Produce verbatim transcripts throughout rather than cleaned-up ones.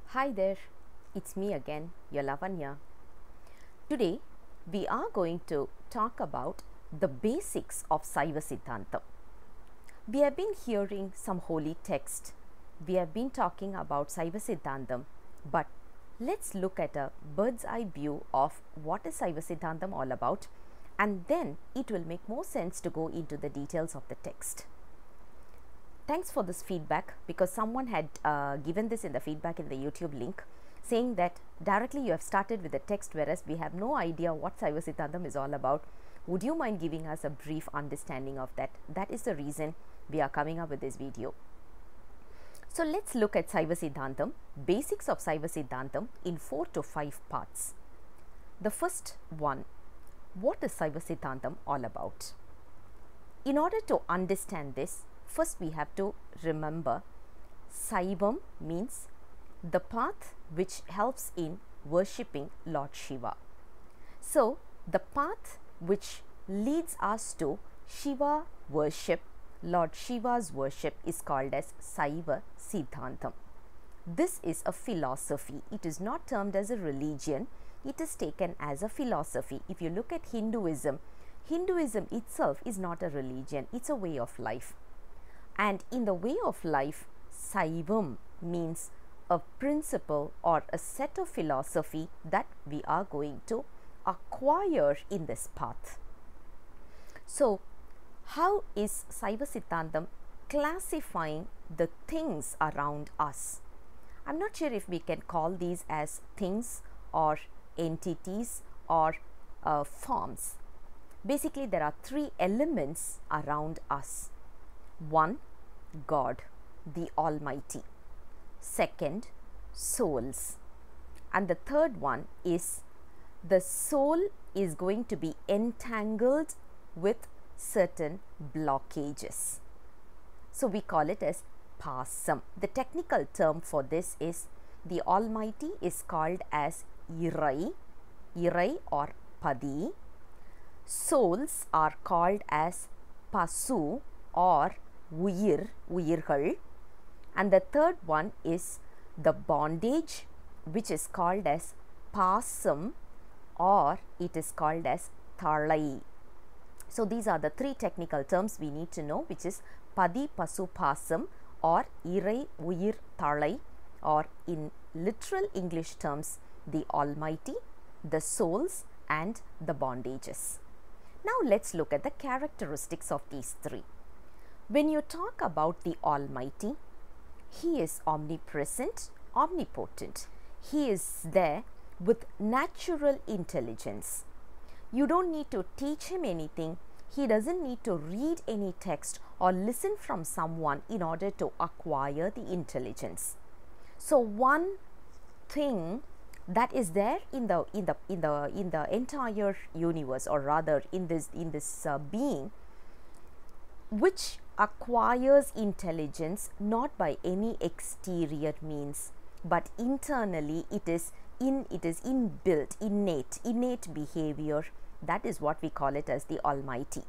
Hi there, it's me again, your Lavanya. Today we are going to talk about the basics of Saiva Siddhantam. We have been hearing some holy text. We have been talking about Saiva Siddhantam, but let's look at a bird's eye view of what is Saiva Siddhantam all about, and then it will make more sense to go into the details of the text. Thanks for this feedback, because someone had uh, given this in the feedback in the YouTube link, saying that directly you have started with the text, whereas we have no idea what Saiva Siddhantam is all about. Would you mind giving us a brief understanding of that? That is the reason we are coming up with this video. So let's look at Saiva Siddhantam, basics of Saiva Siddhantam in four to five parts. The first one, what is Saiva Siddhantam all about? In order to understand this, first we have to remember Saivam means the path which helps in worshipping Lord Shiva. So the path which leads us to Shiva worship, Lord Shiva's worship, is called as Saiva Siddhantam. This is a philosophy. It is not termed as a religion. It is taken as a philosophy. If you look at Hinduism, Hinduism itself is not a religion. It's a way of life. And in the way of life, Saivam means a principle or a set of philosophy that we are going to acquire in this path. So, how is Saiva Siddhantam classifying the things around us? I'm not sure if we can call these as things or entities or uh, forms. Basically, there are three elements around us. One, God, the Almighty. Second, souls. And the third one is the soul is going to be entangled with certain blockages. So we call it as pasam. The technical term for this is the Almighty is called as Irai, Irai or Padi. Souls are called as Pasu or Uyir, Uyirgal. And the third one is the bondage, which is called as Pasam, or it is called as Thalai. So these are the three technical terms we need to know, which is Padi, Pasu, Pasam, or Irai, Uyir, Thalai, or in literal English terms, the Almighty, the souls, and the bondages. Now let's look at the characteristics of these three. When you talk about the Almighty, He is omnipresent, omnipotent. He is there with natural intelligence. You don't need to teach Him anything. He doesn't need to read any text or listen from someone in order to acquire the intelligence. So one thing that is there in the in the in the in the entire universe, or rather in this in this uh, being, which acquires intelligence not by any exterior means, but internally it is in it is inbuilt, innate, innate behavior. That is what we call it as the Almighty.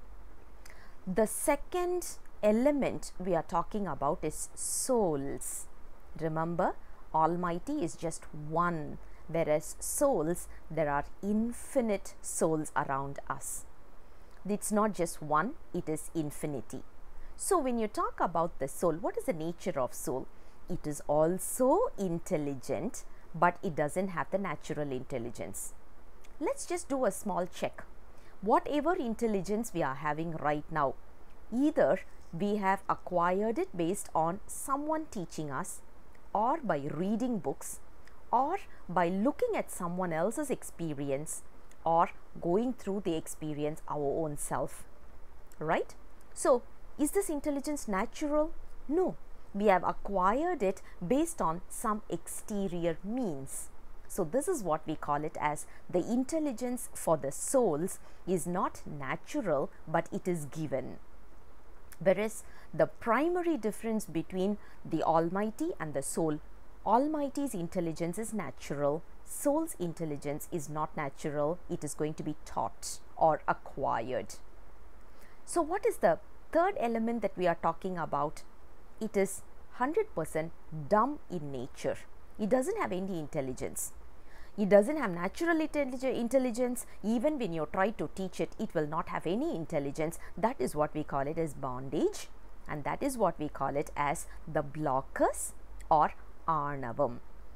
The second element we are talking about is souls. Remember, Almighty is just one, whereas souls, there are infinite souls around us. It's not just one, it is infinity. So when you talk about the soul, what is the nature of soul? It is also intelligent, but it doesn't have the natural intelligence. Let's just do a small check. Whatever intelligence we are having right now, either we have acquired it based on someone teaching us, or by reading books, or by looking at someone else's experience, or going through the experience our own self, right? So is this intelligence natural? No, we have acquired it based on some exterior means. So this is what we call it as the intelligence for the souls is not natural, but it is given. Whereas the primary difference between the Almighty and the soul, Almighty's intelligence is natural, soul's intelligence is not natural, it is going to be taught or acquired. So what is the third element that we are talking about? It is one hundred percent dumb in nature. It doesn't have any intelligence. It doesn't have natural intelligence. Even when you try to teach it, it will not have any intelligence. That is what we call it as bondage, and that is what we call it as the blockers or Arnavam,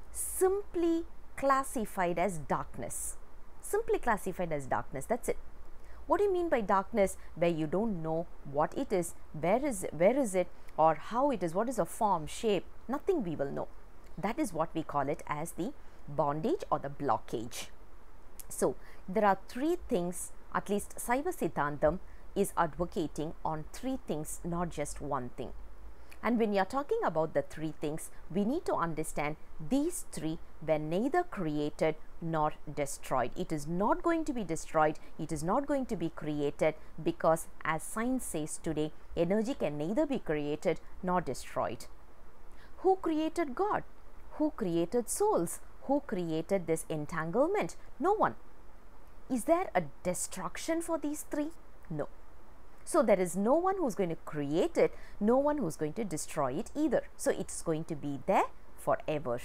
simply classified as darkness. Simply classified as darkness. That's it. What do you mean by darkness? Where you don't know what it is, where is it, where is it, or how it is, what is the form, shape, nothing we will know. That is what we call it as the bondage or the blockage. So there are three things, at least Saiva Siddhantam is advocating on three things, not just one thing. And when you are talking about the three things, we need to understand these three were neither created nor destroyed. It is not going to be destroyed, it is not going to be created, because as science says today, energy can neither be created nor destroyed. Who created God? Who created souls? Who created this entanglement? No one. Is there a destruction for these three? No. So there is no one who's going to create it, no one who's going to destroy it either. So it's going to be there forever.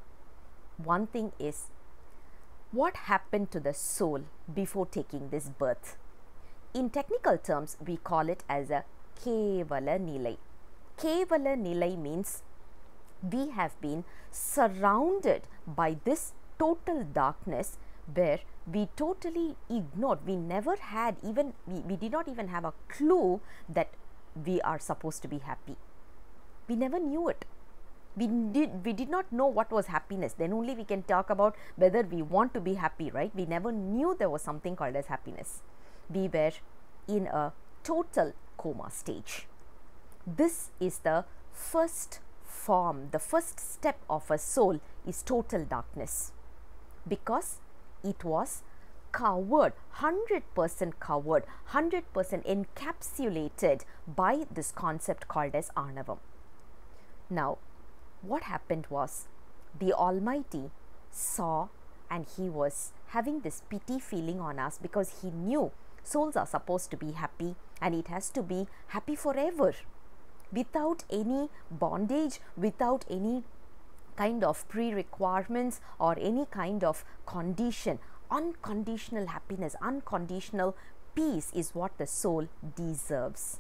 One thing is, what happened to the soul before taking this birth? In technical terms, we call it as a Kevala Nilai. Kevala Nilai means we have been surrounded by this total darkness where we totally ignored, we never had even, we, we did not even have a clue that we are supposed to be happy. We never knew it. We did, we did not know what was happiness. Then only we can talk about whether we want to be happy, right? We never knew there was something called as happiness. We were in a total coma stage. This is the first form, the first step of a soul is total darkness, because it was covered, one hundred percent covered, one hundred percent encapsulated by this concept called as Arnavam. Now, what happened was, the Almighty saw, and He was having this pity feeling on us, because He knew souls are supposed to be happy, and it has to be happy forever, without any bondage, without any kind of pre-requirements or any kind of condition. Unconditional happiness, unconditional peace is what the soul deserves.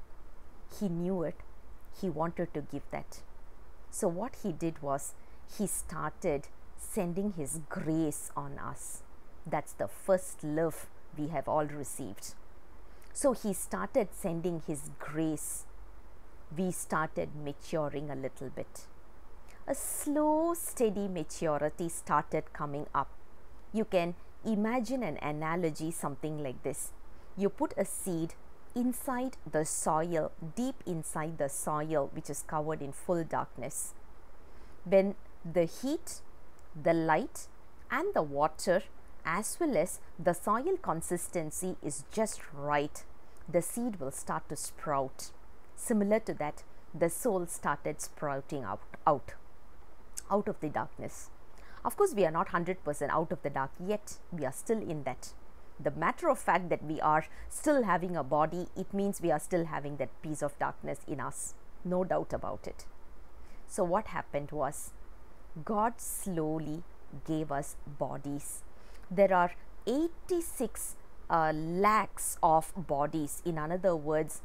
He knew it. He wanted to give that. So what He did was, He started sending His grace on us. That's the first love we have all received. So He started sending His grace. We started maturing a little bit. A slow, steady maturity started coming up. You can imagine an analogy something like this. You put a seed inside the soil, deep inside the soil, which is covered in full darkness. When the heat, the light and the water, as well as the soil consistency is just right, the seed will start to sprout. Similar to that, the soul started sprouting out, out, out of the darkness. Of course, we are not one hundred percent out of the dark yet. We are still in that. The matter of fact that we are still having a body, it means we are still having that piece of darkness in us. No doubt about it. So what happened was, God slowly gave us bodies. There are eighty-six uh, lakhs of bodies. In other words,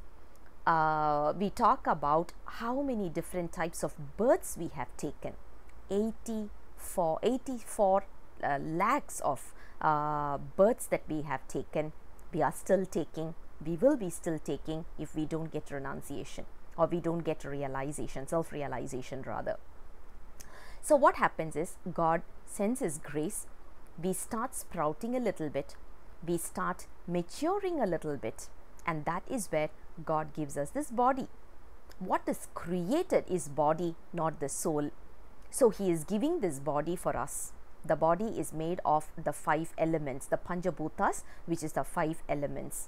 uh, we talk about how many different types of births we have taken. eighty-four, eighty-four uh, lakhs of uh, births that we have taken. We are still taking, we will be still taking if we don't get renunciation, or we don't get realization, self-realization rather. So what happens is, God sends His grace, we start sprouting a little bit, we start maturing a little bit, and that is where God gives us this body. What is created is body, not the soul. So He is giving this body for us. The body is made of the five elements, the Panchabhutas, which is the five elements.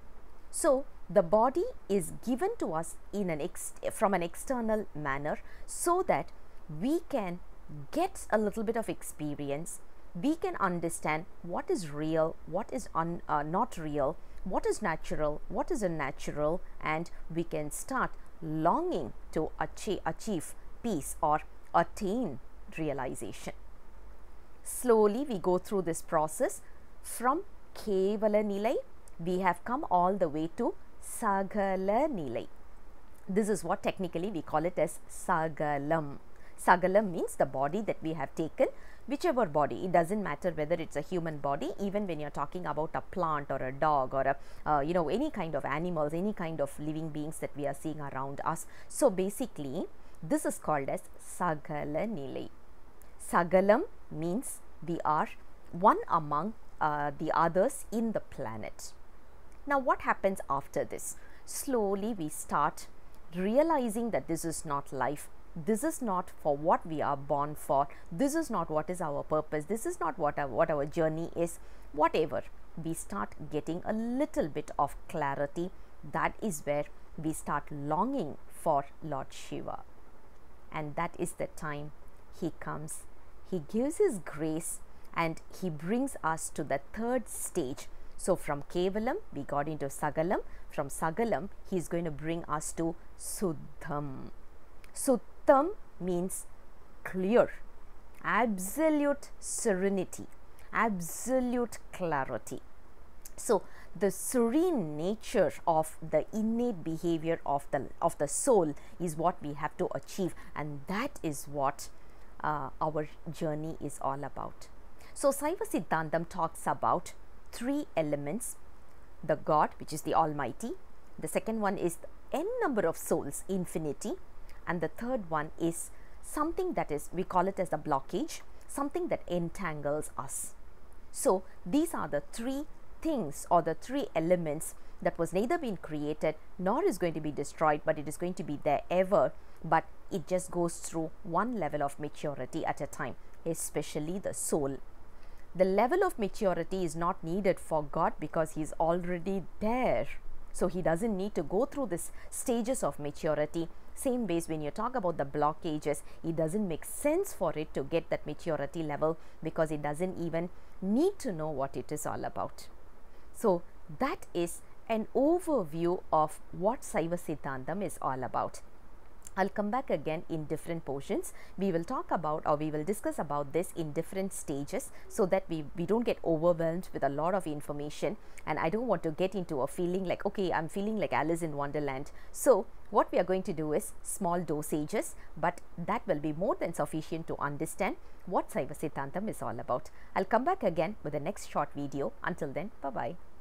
So the body is given to us in an ex from an external manner, so that we can get a little bit of experience. We can understand what is real, what is un, uh, not real, what is natural, what is unnatural, and we can start longing to achieve, achieve peace or attain realization. Slowly we go through this process. From Kevala Nilai, we have come all the way to Sagala Nilai. This is what technically we call it as Sagalam. Sagalam means the body that we have taken, whichever body, it doesn't matter whether it's a human body, even when you're talking about a plant or a dog or a, uh, you know, any kind of animals, any kind of living beings that we are seeing around us. So basically, this is called as Sagala Nilai. Sagalam means we are one among uh, the others in the planet. Now what happens after this? Slowly we start realizing that this is not life. This is not for what we are born for. This is not what is our purpose. This is not what our, what our journey is. Whatever, we start getting a little bit of clarity. That is where we start longing for Lord Shiva. And that is the time he comes. He gives his grace and he brings us to the third stage. So from Kevalam, we got into Sagalam. From Sagalam, he is going to bring us to Suddham. Suddham means clear, absolute serenity, absolute clarity. So the serene nature of the innate behavior of the, of the soul is what we have to achieve, and that is what uh, our journey is all about. So Saiva Siddhantam talks about three elements: the God, which is the Almighty; the second one is the n number of souls, infinity; and the third one is something that is, we call it as the blockage, something that entangles us. So these are the three things or the three elements that was neither been created nor is going to be destroyed, but it is going to be there ever, but it just goes through one level of maturity at a time, especially the soul. The level of maturity is not needed for God because he is already there. So he doesn't need to go through this stages of maturity. Same ways, when you talk about the blockages, it doesn't make sense for it to get that maturity level because it doesn't even need to know what it is all about. So that is an overview of what Saiva Siddhantam is all about. I'll come back again in different portions. We will talk about, or we will discuss about this in different stages so that we, we don't get overwhelmed with a lot of information, and I don't want to get into a feeling like, okay, I'm feeling like Alice in Wonderland. So what we are going to do is small dosages, but that will be more than sufficient to understand what Saiva Siddhantam is all about. I'll come back again with the next short video. Until then, bye-bye.